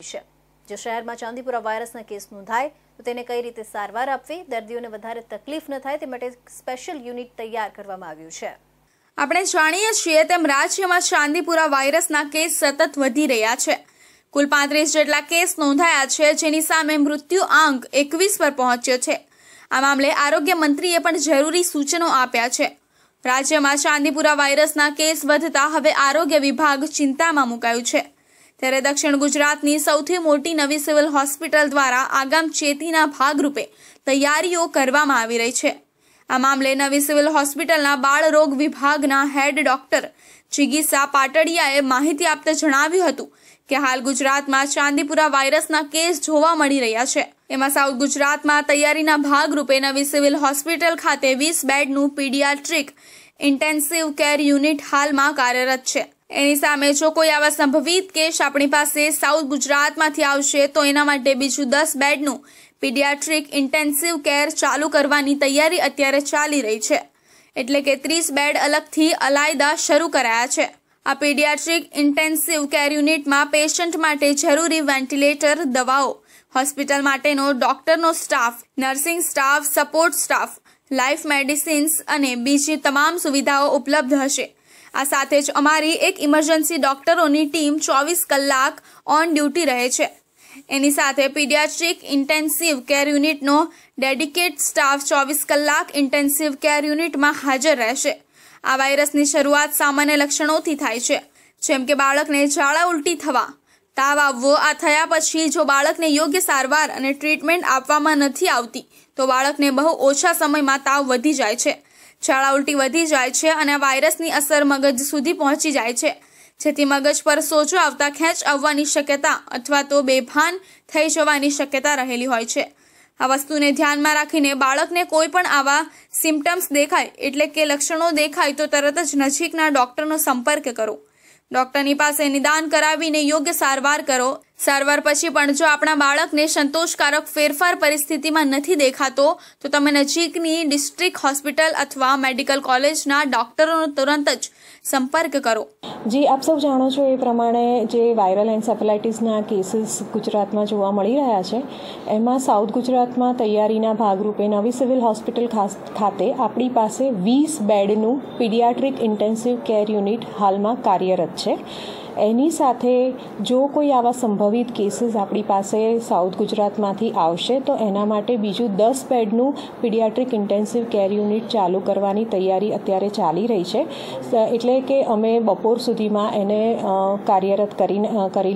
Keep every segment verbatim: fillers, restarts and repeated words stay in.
છે। જો શહેરમાં ચાંદીપુરા વાયરસના કેસ નોંધાય તો તેને કઈ રીતે સારવાર આપવી, દર્દીઓને વધારે તકલીફ ન થાય તે માટે સ્પેશિયલ યુનિટ તૈયાર કરવામાં આવ્યું છે। આપણે જાણીએ છીએ તેમ રાજ્યમાં ચાંદીપુરા વાયરસના કેસ સતત વધી રહ્યા છે। કુલ પાંત્રીસ જેટલા કેસ નોંધાયા છે, જેની સામે મૃત્યુ આંક એકવીસ પર પહોંચ્યો છે। આ મામલે આરોગ્ય મંત્રીએ પણ જરૂરી સૂચનો આપ્યા છે। રાજ્યમાં ચાંદીપુરા વાયરસના કેસ વધતા હવે આરોગ્ય વિભાગ ચિંતામાં મુકાયું છે। ત્યારે દક્ષિણ ગુજરાતની સૌથી મોટી નવી સિવિલ હોસ્પિટલ દ્વારા આગામ ચેતીના ભાગરૂપે તૈયારીઓ કરવામાં આવી રહી છે। આ મામલે નવી સિવિલ હોસ્પિટલના બાળરોગ વિભાગના હેડ ડોક્ટર જિગીસા પાટડિયાએ માહિતી આપતા જણાવ્યું હતું કે હાલ ગુજરાતમાં ચાંદીપુરા વાયરસના કેસ જોવા મળી રહ્યા છે। એમાં સાઉથ ગુજરાતમાં તૈયારીના ભાગરૂપે નવી સિવિલ હોસ્પિટલ ખાતે વીસ બેડનું પીડિયાટ્રિક ઇન્ટેન્સિવ કેર યુનિટ હાલમાં કાર્યરત છે। એની સામે જો કોઈ આવા સંભવિત કેસ આપણી પાસે સાઉથ ગુજરાતમાંથી આવશે તો એના માટે બીજું દસ બેડનું પીડિયાટ્રિક ઇન્ટેન્સિવ કેર ચાલુ કરવાની તૈયારી અત્યારે ચાલી રહી છે। એટલે કે ત્રીસ બેડ અલગથી અલાયદા શરૂ કરાયા છે। આ પીડિયાટ્રિક ઇન્ટેન્સિવ કેર યુનિટમાં પેશન્ટ માટે જરૂરી વેન્ટિલેટર, દવાઓ, હોસ્પિટલ માટેનો ડોક્ટરનો staff, nursing staff, support staff, life medicines અને બીજી તમામ સુવિધાઓ ઉપલબ્ધ હશે। આ સાથે જ અમારી એક ઇમરજન્સી ડોક્ટરોની ટીમ ચોવીસ કલાક ઓન ડ્યુટી રહે છે। એની સાથે પીડિયાટ્રિક ઇન્ટેન્સિવ કેર યુનિટનો ડેડિકેટ સ્ટાફ ચોવીસ કલાક ઇન્ટેન્સિવ કેર યુનિટમાં હાજર રહેશે। આ વાયરસની શરૂઆત સામાન્ય લક્ષણોથી થાય છે, જેમ કે બાળકને ઝાડા ઉલટી થવા, તાવ આવવો। આ થયા પછી જો બાળકને યોગ્ય સારવાર અને ટ્રીટમેન્ટ આપવામાં નથી આવતી તો બાળકને બહુ ઓછા સમયમાં તાવ વધી જાય છે, ઝાડા ઉલટી વધી જાય છે અને વાયરસની અસર મગજ સુધી પહોંચી જાય છે, જેથી મગજ પર સોજો આવતા ખેંચ આવવાની શક્યતા અથવા તો બેભાન થઈ જવાની શક્યતા રહેલી હોય છે। આ વસ્તુને ધ્યાનમાં રાખીને બાળકને કોઈ પણ આવા સિમ્ટમ્સ દેખાય એટલે કે લક્ષણો દેખાય તો તરત જ નજીકના ડોક્ટરનો સંપર્ક કરો। ડોક્ટરની પાસે નિદાન કરાવીને યોગ્ય સારવાર કરો। સારવાર પછી પણ જો આપણા બાળકને સંતોષકારક ફેરફાર પરિસ્થિતિમાં નથી દેખાતો તો તમે નજીકની ડિસ્ટ્રિક્ટ હોસ્પિટલ અથવા મેડિકલ કોલેજના ડોક્ટરોનો તુરંત જ સંપર્ક કરો। જી, આપ સૌ જાણો છો એ પ્રમાણે જે વાયરલ એન્સેફેલાઇટિસના કેસીસ ગુજરાતમાં જોવા મળી રહ્યા છે, એમાં સાઉથ ગુજરાતમાં તૈયારીના ભાગરૂપે નવી સિવિલ હોસ્પિટલ ખાતે આપણી પાસે વીસ બેડનું પીડિયાટ્રિક ઇન્ટેન્સિવ કેર યુનિટ હાલમાં કાર્યરત છે। એની સાથે જો કોઈ આવા સંભવિત કેસીસ આપણી પાસે સાઉથ ગુજરાતમાંથી આવશે તો એના માટે બીજું દસ બેડનું પીડિયાટ્રિક ઇન્ટેન્સિવ કેર યુનિટ ચાલુ કરવાની તૈયારી અત્યારે ચાલી રહી છે। એટલે કે અમે બપોર સુધીમાં એને કાર્યરત કરી કરી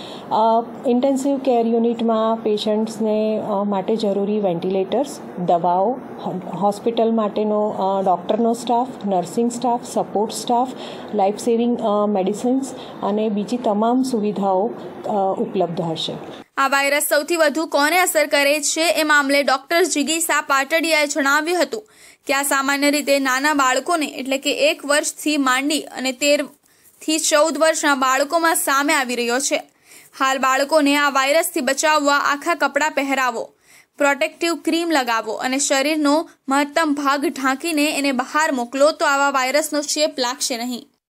લઈશું। ઇન્ટેન્સિવ કેર યુનિટમાં પેશન્ટ્સને માટે જરૂરી વેન્ટિલેટર્સ, દવાઓ, હોસ્પિટલ માટેનો ડૉક્ટરનો staff, nursing staff, support staff, life saving medicines અને બીજી તમામ સુવિધાઓ ઉપલબ્ધ હશે। આ વાયરસ સૌથી વધુ કોને અસર કરે છે એ મામલે ડોક્ટર જિગીસા પાટડિયાએ જણાવ્યું હતું કે આ સામાન્ય રીતે નાના બાળકોને એટલે કે એક વર્ષથી માંડી અને તેર થી ચૌદ વર્ષના બાળકોમાં સામે આવી રહ્યો છે। હાલ બાળકોને આ વાયરસથી બચાવવા આખા કપડાં પહેરાવો, પ્રોટેક્ટિવ ક્રીમ લગાવો અને શરીરનો મહત્તમ ભાગ ઢાંકીને એને બહાર મોકલો તો આવા વાયરસનો ચેપ લાગશે નહીં।